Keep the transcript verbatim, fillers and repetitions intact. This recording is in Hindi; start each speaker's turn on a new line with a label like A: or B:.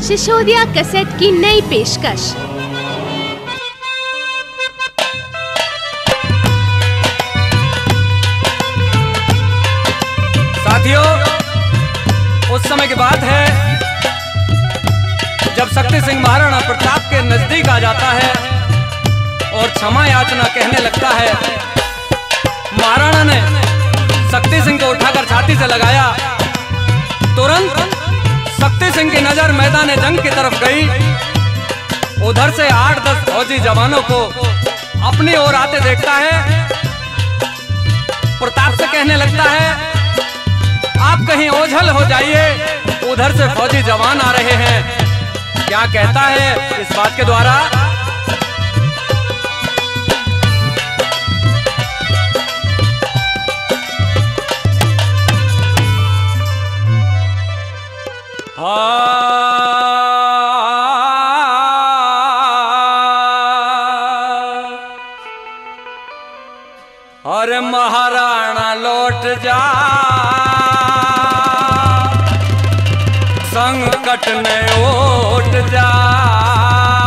A: सिसोदिया कैसेट की नई पेशकश।
B: साथियों, उस समय की बात है जब शक्ति सिंह महाराणा प्रताप के नजदीक आ जाता है और क्षमा याचना कहने लगता है। महाराणा ने शक्ति सिंह को उठाकर छाती से लगाया। तुरंत शक्ति सिंह की नजर मैदान जंग की तरफ गई। उधर से आठ दस फौजी जवानों को अपनी ओर आते देखता है। प्रताप से कहने लगता है, आप कहीं ओझल हो जाइए, उधर से फौजी जवान आ रहे हैं। क्या कहता है इस बात के द्वारा? अरे महाराणा लौट जा, संकट ने ओट जा।